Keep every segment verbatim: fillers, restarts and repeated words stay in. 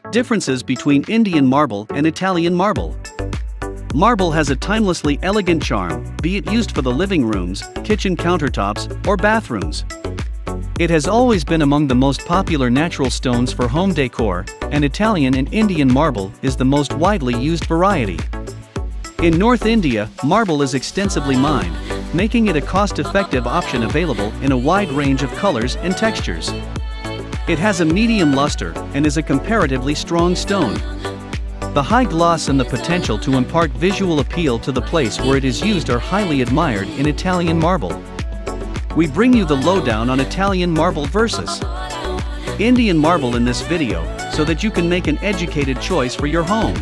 Differences between Indian marble and Italian marble. Marble has a timelessly elegant charm, be it used for the living rooms, kitchen countertops, or bathrooms. It has always been among the most popular natural stones for home decor, and Italian and Indian marble is the most widely used variety. In North India, marble is extensively mined, making it a cost-effective option available in a wide range of colors and textures. It has a medium luster and is a comparatively strong stone. The high gloss and the potential to impart visual appeal to the place where it is used are highly admired in Italian marble. We bring you the lowdown on Italian marble versus Indian marble in this video, so that you can make an educated choice for your home.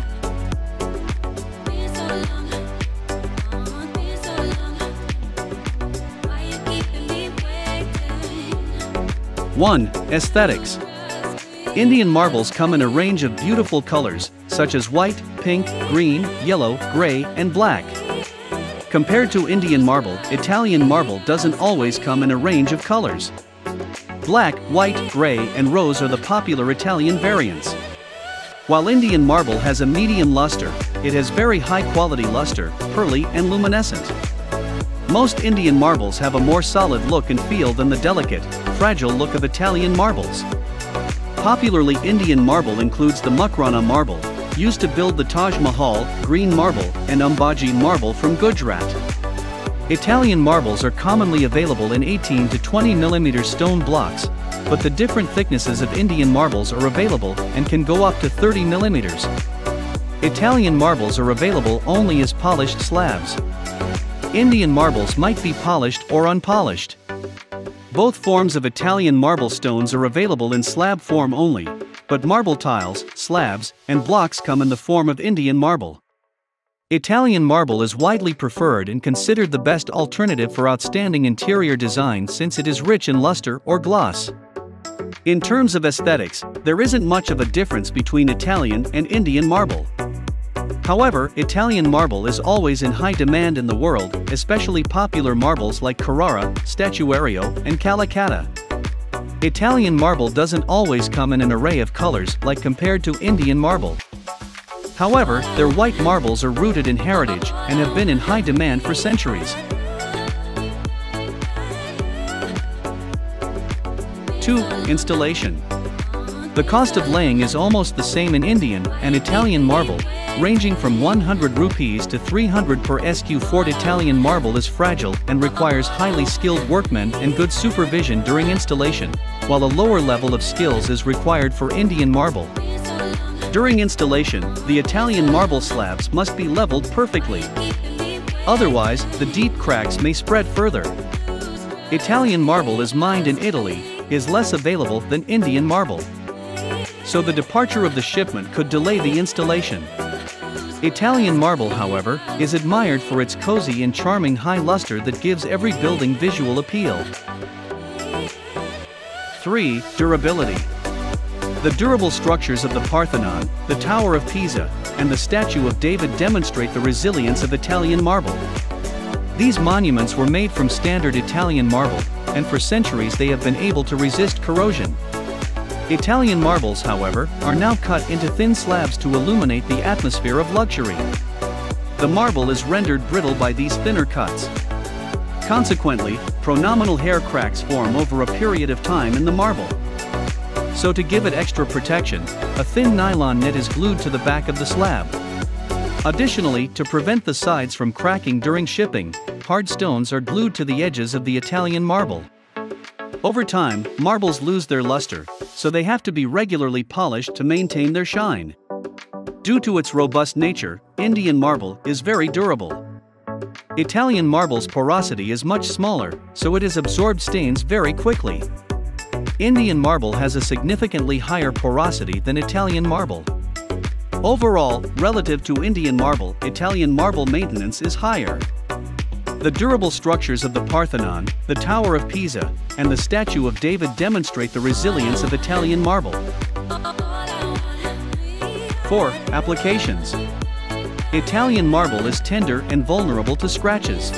one. Aesthetics. Indian marbles come in a range of beautiful colors, such as white, pink, green, yellow, gray, and black. Compared to Indian marble, Italian marble doesn't always come in a range of colors. Black, white, gray, and rose are the popular Italian variants. While Indian marble has a medium luster, it has very high-quality luster, pearly and luminescent. Most Indian marbles have a more solid look and feel than the delicate, fragile look of Italian marbles. Popularly, Indian marble includes the Makrana marble, used to build the Taj Mahal, green marble, and Ambaji marble from Gujarat. Italian marbles are commonly available in eighteen to twenty millimeter stone blocks, but the different thicknesses of Indian marbles are available and can go up to thirty millimeters. Italian marbles are available only as polished slabs. Indian marbles might be polished or unpolished. Both forms of Italian marble stones are available in slab form only, but marble tiles, slabs, and blocks come in the form of Indian marble. Italian marble is widely preferred and considered the best alternative for outstanding interior design since it is rich in luster or gloss. In terms of aesthetics, there isn't much of a difference between Italian and Indian marble. However, Italian marble is always in high demand in the world, especially popular marbles like Carrara, Statuario, and Calacatta. Italian marble doesn't always come in an array of colors like compared to Indian marble. However, their white marbles are rooted in heritage and have been in high demand for centuries. two. Installation. The cost of laying is almost the same in Indian and Italian marble, ranging from one hundred rupees to three hundred per square foot. Italian marble is fragile and requires highly skilled workmen and good supervision during installation, while a lower level of skills is required for Indian marble. During installation, the Italian marble slabs must be leveled perfectly. Otherwise, the deep cracks may spread further. Italian marble is mined in Italy, is less available than Indian marble. So the departure of the shipment could delay the installation. Italian marble, however, is admired for its cozy and charming high luster that gives every building visual appeal. three. Durability. The durable structures of the Parthenon, the Tower of Pisa, and the Statue of David demonstrate the resilience of Italian marble. These monuments were made from standard Italian marble, and for centuries they have been able to resist corrosion. Italian marbles, however, are now cut into thin slabs to illuminate the atmosphere of luxury. The marble is rendered brittle by these thinner cuts. Consequently, pronominal hair cracks form over a period of time in the marble. So to give it extra protection, a thin nylon net is glued to the back of the slab. Additionally, to prevent the sides from cracking during shipping, hard stones are glued to the edges of the Italian marble. Over time, marbles lose their luster, so they have to be regularly polished to maintain their shine. Due to its robust nature, Indian marble is very durable. Italian marble's porosity is much smaller, so it has absorbed stains very quickly. Indian marble has a significantly higher porosity than Italian marble. Overall, relative to Indian marble, Italian marble maintenance is higher. The durable structures of the Parthenon, the Tower of Pisa, and the Statue of David demonstrate the resilience of Italian marble. four. Applications. Italian marble is tender and vulnerable to scratches.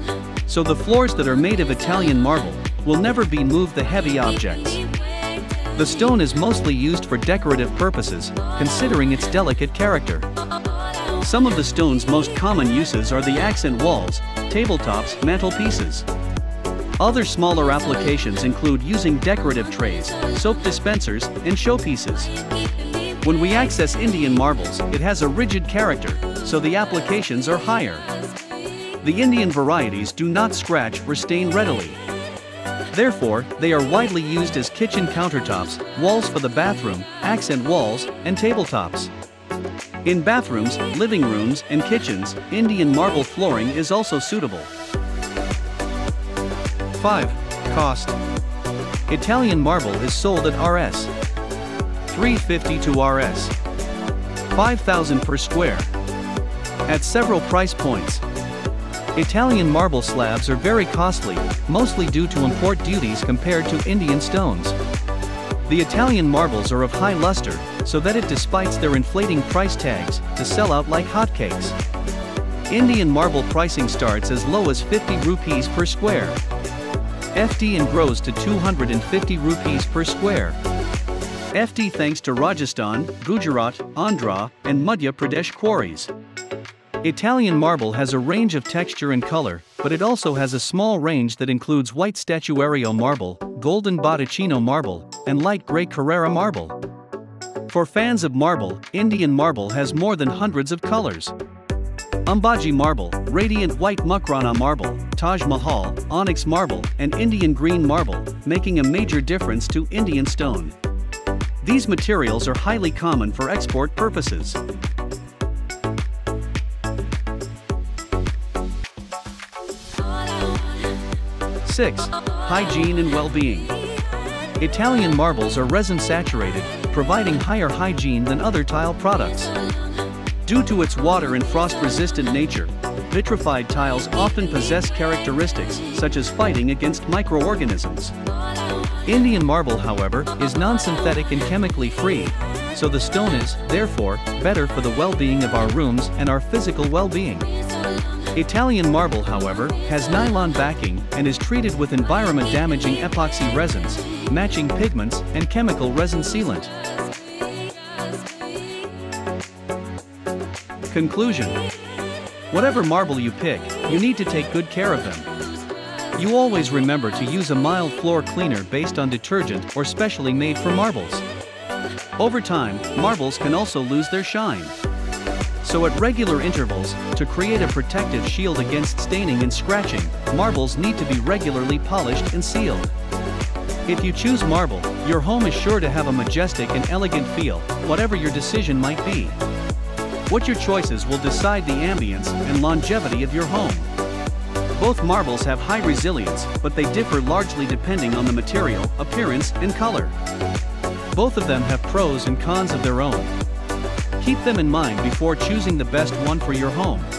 So the floors that are made of Italian marble will never be moved the heavy objects. The stone is mostly used for decorative purposes, considering its delicate character. Some of the stone's most common uses are the accent walls, tabletops, mantelpieces. Other smaller applications include using decorative trays, soap dispensers, and showpieces. When we access Indian marbles, it has a rigid character, so the applications are higher. The Indian varieties do not scratch or stain readily. Therefore, they are widely used as kitchen countertops, walls for the bathroom, accent walls, and tabletops. In bathrooms, living rooms, and kitchens, Indian marble flooring is also suitable. five. Cost. Italian marble is sold at R S three hundred fifty to R S five thousand per square. At several price points. Italian marble slabs are very costly, mostly due to import duties compared to Indian stones. The Italian marbles are of high luster, so that it despites their inflating price tags to sell out like hotcakes. Indian marble pricing starts as low as fifty rupees per square. F D and grows to two hundred fifty rupees per square. F D thanks to Rajasthan, Gujarat, Andhra, and Madhya Pradesh quarries. Italian marble has a range of texture and color, but it also has a small range that includes white statuario marble, golden Botticino marble, and light gray Carrara marble. For fans of marble, Indian marble has more than hundreds of colors. Ambaji marble, radiant white Makrana marble, Taj Mahal, onyx marble, and Indian green marble, making a major difference to Indian stone. These materials are highly common for export purposes. six. Hygiene and well-being. Italian marbles are resin-saturated, providing higher hygiene than other tile products. Due to its water and frost-resistant nature, vitrified tiles often possess characteristics such as fighting against microorganisms. Indian marble, however, is non-synthetic and chemically free, so the stone is, therefore, better for the well-being of our rooms and our physical well-being. Italian marble, however, has nylon backing and is treated with environment-damaging epoxy resins, matching pigments, and chemical resin sealant. Conclusion. Whatever marble you pick, you need to take good care of them. You always remember to use a mild floor cleaner based on detergent or specially made for marbles. Over time, marbles can also lose their shine. So at regular intervals, to create a protective shield against staining and scratching, marbles need to be regularly polished and sealed. If you choose marble, your home is sure to have a majestic and elegant feel, whatever your decision might be. What your choices will decide the ambience and longevity of your home. Both marbles have high resilience, but they differ largely depending on the material, appearance, and color. Both of them have pros and cons of their own. Keep them in mind before choosing the best one for your home.